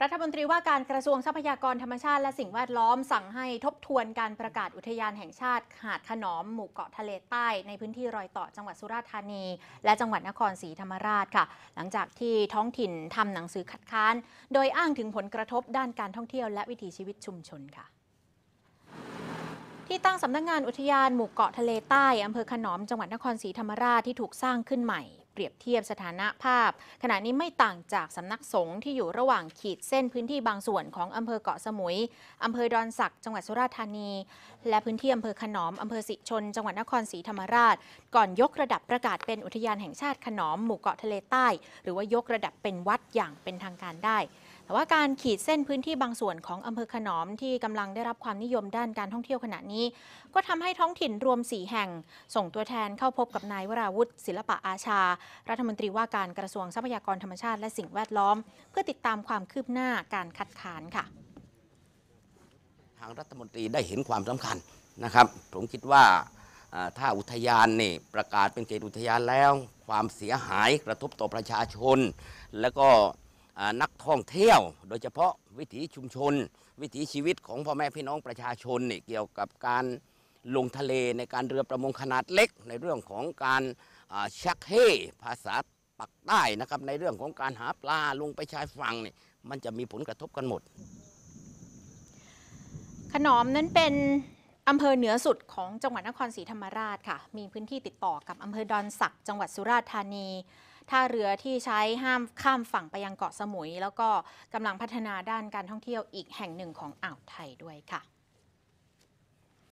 รัฐมนตรีว่าการกระทรวงทรัพยากรธรรมชาติและสิ่งแวดล้อมสั่งให้ทบทวนการประกาศอุทยานแห่งชาติหาดขนอมหมู่เกาะทะเลใต้ในพื้นที่รอยต่อจังหวัดสุราษฎร์ธานีและจังหวัดนครศรีธรรมราชค่ะหลังจากที่ท้องถิ่นทำหนังสือคัดค้านโดยอ้างถึงผลกระทบด้านการท่องเที่ยวและวิถีชีวิตชุมชนค่ะที่ตั้งสำนักงานอุทยานหมู่เกาะทะเลใต้อำเภอขนอมจังหวัดนครศรีธรรมราชที่ถูกสร้างขึ้นใหม่เปรียบเทียบสถานะภาพขณะนี้ไม่ต่างจากสำนักสงฆ์ที่อยู่ระหว่างขีดเส้นพื้นที่บางส่วนของอำเภอเกาะสมุยอำเภอดอนสักจังหวัดสุราษฎร์ธานีและพื้นที่อำเภอขนอมอำเภอสิชนจังหวัดนครศรีธรรมราชก่อนยกระดับประกาศเป็นอุทยานแห่งชาติขนอมหมู่เกาะทะเลใต้หรือว่ายกระดับเป็นวัดอย่างเป็นทางการได้แต่ว่าการขีดเส้นพื้นที่บางส่วนของอำเภอขนอมที่กำลังได้รับความนิยมด้านการท่องเที่ยวขณะนี้ก็ทำให้ท้องถิ่นรวม4แห่งส่งตัวแทนเข้าพบกับนายวราวุฒิศิลปะอาชารัฐมนตรีว่าการกระทรวงทรัพยากรธรรมชาติและสิ่งแวดล้อมเพื่อติดตามความคืบหน้าการคัดค้านค่ะทางรัฐมนตรีได้เห็นความสำคัญนะครับผมคิดว่าถ้าอุทยานนี่ประกาศเป็นเขตอุทยานแล้วความเสียหายกระทบต่อประชาชนแล้วก็นักท่องเที่ยวโดยเฉพาะวิถีชุมชนวิถีชีวิตของพ่อแม่พี่น้องประชาชนนี่เกี่ยวกับการลงทะเลในการเรือประมงขนาดเล็กในเรื่องของการชักเฮ่ภาษาปักใต้นะครับในเรื่องของการหาปลาลงไปชายฝั่งนี่มันจะมีผลกระทบกันหมดขนอมนั้นเป็นอำเภอเหนือสุดของจังหวัดนครศรีธรรมราชค่ะมีพื้นที่ติดต่อกับอำเภอดอนสักจังหวัดสุราษฎร์ธานีท่าเรือที่ใช้ห้ามข้ามฝั่งไปยังเกาะสมุยแล้วก็กำลังพัฒนาด้านการท่องเที่ยวอีกแห่งหนึ่งของอ่าวไทยด้วยค่ะ